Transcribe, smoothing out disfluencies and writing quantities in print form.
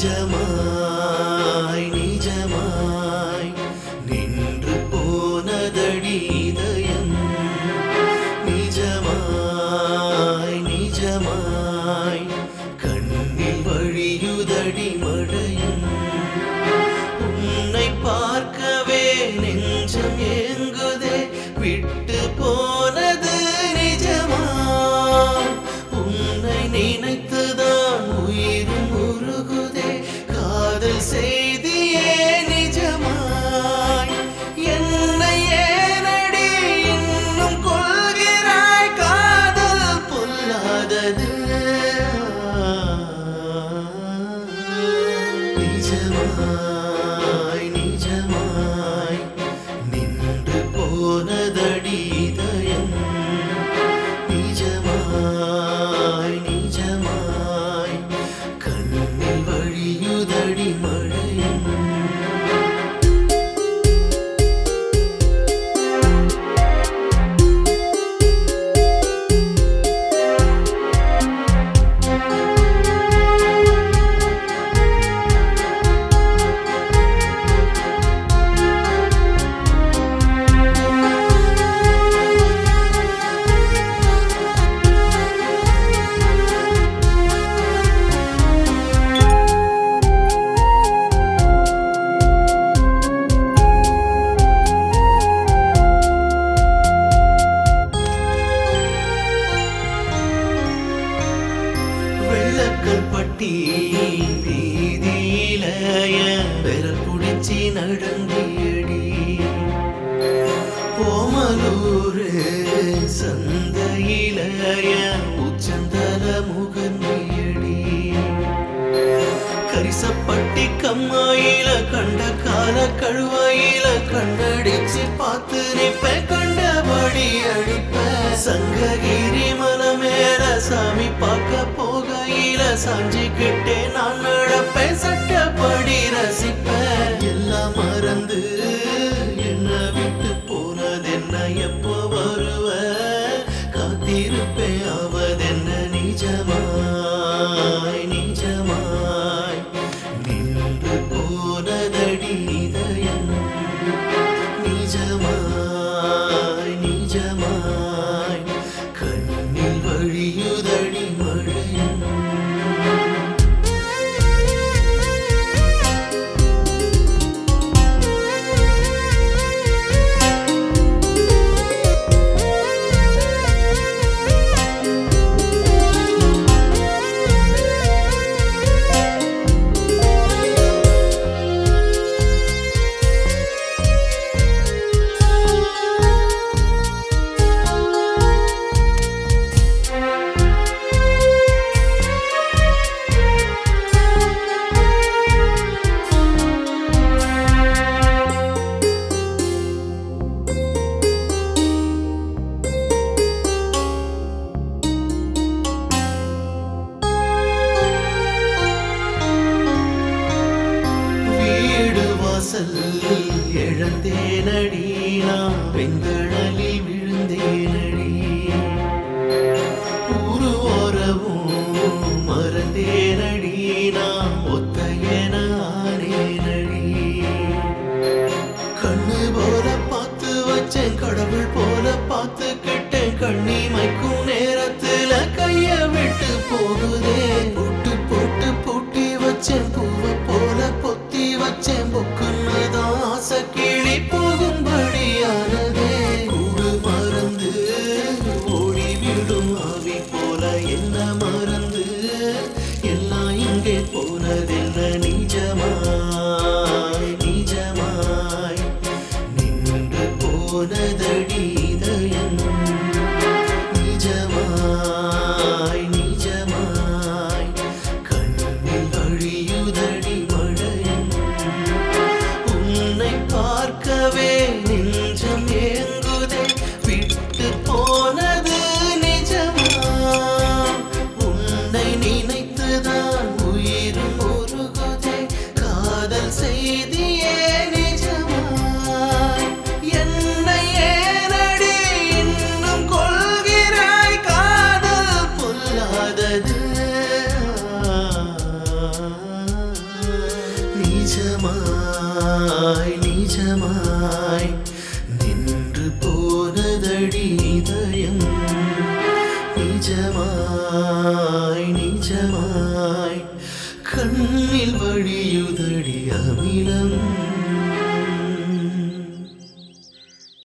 நிஜமாய் நிஜமாய் நின்று போனதடி இதயம் நிஜமாய் நிஜமாய் கண்ணில் வழியுதடி மழையும் உன்னை பார்க்கவே நெஞ்சம் ஏங்குதே விட்டு போனது நிஜமா உன்னை நினைத்துதான் உயிரும் உருகுதே காதல் செய்தியே நிஜமாய் என்னை ஏனடி இன்னும் கொள்கிறாய் காதல் பொல்லாதது நிஜமாய் நிஜமாய் நின்று போனதடி இதயம் நிஜமாய் நிஜமாய் கண்ணில் வழியுதடி மழையும் வெள்ளக்கல்பட்டி வீதியிலய விரல் புடிச்சி நடந்தியடி ஓமலூர் சந்தையிலய உச்சந்தல முகந்தியடி கரிசப்பட்டி கம்மாயில கண்ட கால கழுவாயில கண்ணடிச்சு பார்த்து நிப்ப கண்டபடி அடிப்ப சங்ககிரி மலை மேல சாமி பார்க்க போகையில சாஞ்சிக்கிட்டே நான் நடப்பேன் சட்டப்படி ரசிப்பேன் எல்லாம் மறந்து என்ன விட்டு போனதென்ன எப்போ வருவ காத்திருப்பேன் அவதென்ன நிஜமாய் நிஜமாய் நின்று போனதடி இதயம் நிஜமாய் நிஜமாய் கண்ணில் வழியுதடி மழையும் இழந்தேனடி நான் வெங்கடலில் விழுந்தேனடி ஊரு ஓரவும் மறந்தேனடி நான் ஒத்தையன ஆனேனடி கண்ணு போல பார்த்து வச்சேன் கடவுள் போல பார்த்து கிட்டேன் கண்ணி மைக்கும் நேரத்துல கைய விட்டு போகுதே போட்டு போட்டு பூட்டி வச்சேன் பூவை போல பொத்தி வச்சேன் பொக்குன்னதான் ஆசை கிளி போகும்படியானதே கூடு மறந்து ஓடிவிடும் ஆவி போல என்ன மறந்து எல்லாம் இங்கே போனதென்ன நிஜமாய் நிஜமாய் நின்று போனதடி இதயம் நிஜமாய் நிஜமாய் கண்ணில் வழியுதடி நிஜமாய் நிஜமாய் நின்று போனதடி இதயம் நிஜமாய் நிஜமாய் கண்ணில் வழியுதடி அமிலம்